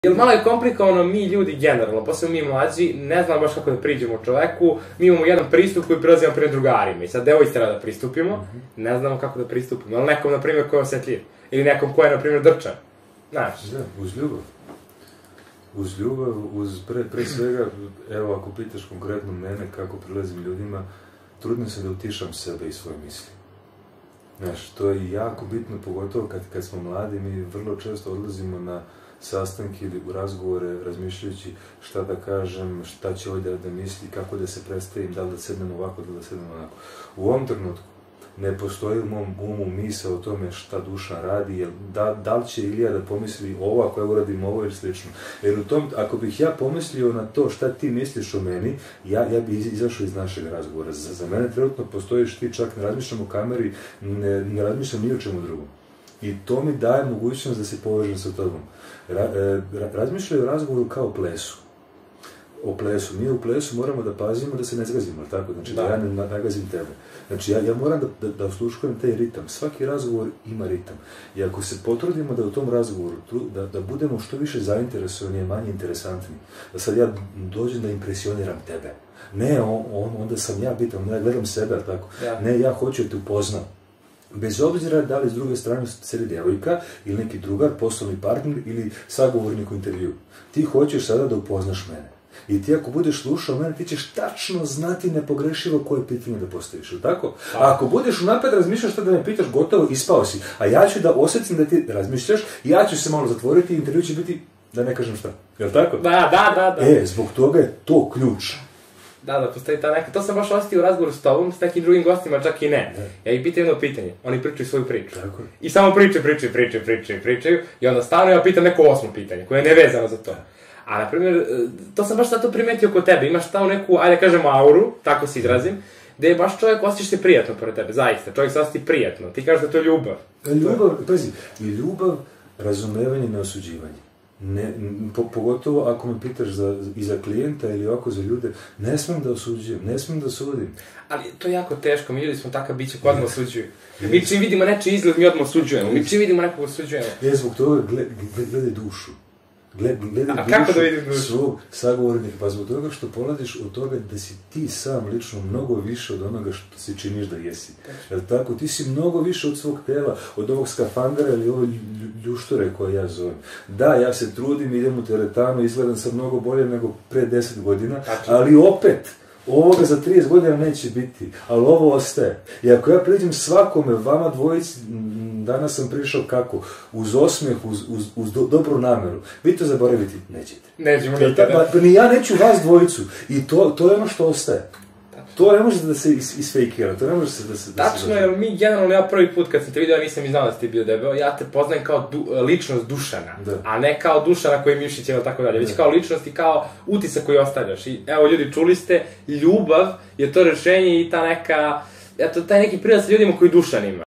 Jer malo je komplikovano, mi ljudi generalno, posebno mi mlađi, ne znamo baš kako da priđemo čoveku, mi imamo jedan pristup koji prilazimo prema drugarima i sad devojci treba da pristupimo, ne znamo kako da pristupimo, ali nekom, na primjer, ko je osjetljiv, ili nekom ko je, na primjer, drčan, znaš. Da, uz ljubav. Uz ljubav, pre svega, evo ako pitaš konkretno mene kako prilazim ljudima, trudim se da utišam sebe i svoje misli. Znaš, to je jako bitno, pogotovo kad smo mladi, mi vrlo često odlazimo na sastanke ili u razgovore razmišljajući šta da kažem, šta će ovdje da misli, kako da se predstavim, da li da sednem ovako, da li da sednem onako. U ovom trenutku ne postoji u mom umu misao o tome šta Dušan radi, da li će Ilija da pomisli ovo ako ja uradim ovo ili slično. Jer u tom, ako bih ja pomislio na to šta ti misliš o meni, ja bih izašao iz našeg razgovora. Za mene trenutno postojiš ti, čak ne razmišljam o kameri, ne razmišljam ni o čemu drugom. I to mi daje mogućnost da se povežem sa tobom. Razmišljaju o razgovoru kao o plesu. O plesu. Mi u plesu moramo da pazimo da se ne zgazimo, tako? Znači da ja ne nagazim tebe. Znači ja moram da osluškujem taj ritam. Svaki razgovor ima ritam. I ako se potrudimo da u tom razgovoru, da budemo što više zainteresovani, manje interesantni, da sad ja dođem da impresioniram tebe. Ne, onda sam ja bitan, ja gledam sebe, tako? Ne, ja hoću da te upoznam. Bez obzira da li s druge strane sedi devojka ili neki drugar, poslovni partner ili sagovornik u intervju. Ti hoćeš sada da upoznaš mene. I ti ako budeš slušao mene, ti ćeš tačno znati nepogrešivo koje pitanje da postaviš, ili tako? A ako budeš unapred razmišljaš šta da me pitaš, gotovo, ispao si. A ja ću da osjetim da ti razmišljaš, ja ću se malo zatvoriti i intervju će biti, da ne kažem šta. Jel' tako? Da. Zbog toga je to ključ. Da, postoji ta neka, to sam baš osjetio u razgovoru s tobom, s nekim drugim gostima, čak i ne. Ja ih pitam jedno pitanje, oni pričaju svoju priču. Tako. I samo pričaju, i onda stvarno ja pitam neko osmo pitanje, koje je nevezano za to. A, na primjer, to sam baš sad to primetio kod tebe, imaš tamo neku, ajde kažemo, auru, tako se izrazim, gde je baš čovjek osjećaš se prijatno pored tebe, zaista, čovjek se osjeti prijatno, ti kažeš da je to ljubav. Ljubav, pazi, i ljubav, razumevanje, neosuđivanje. Pogotovo ako me pitaš i za klijenta ili ovako za ljude, ne smem da osuđujem, ne smem da sudim. Ali to je jako teško, mi ljudi smo takav biće ko odmah osuđuju. Mi čim vidimo nečiji izgled, mi odmah osuđujemo, mi čim vidimo nekog osuđujemo. Zbog toga gledaj dušu. A kako da vidim dušu? Svog sagovornika, pa zbog toga što polaziš od toga da si ti sam lično mnogo više od onoga što si činiš da jesi. Jel' tako? Ti si mnogo više od svog tela, od ovog skafandera ili ove ljuštore koje ja zovem. Da, ja se trudim, idem u teretanu, izgledam sam mnogo bolje nego pre 10 godina, ali opet, ovoga za 30 godina neće biti, ali ovo ostaje. I ako ja priđem svakome, vama dvojici, danas sam prišao kako? Uz osmeh, uz dobru nameru. Vi to zaboraviti nećete. Nećemo nikada. Pa ni ja neću vas dvojicu. I to je ono što ostaje. To ne može da se isfejkira, to ne može da se... Tačno, jer mi generalno, ja prvi put kad sam te vidio, ja nisam i znao da si ti bio debel, ja te poznajem kao ličnost Dušana, a ne kao Dušana koji je Mišić ili tako dalje, već kao ličnost i kao utisak koji ostavljaš. I evo ljudi, čuli ste, ljubav je to rešenje i ta neka, eto, taj neki prilaz sa ljudima koji Dušan ima.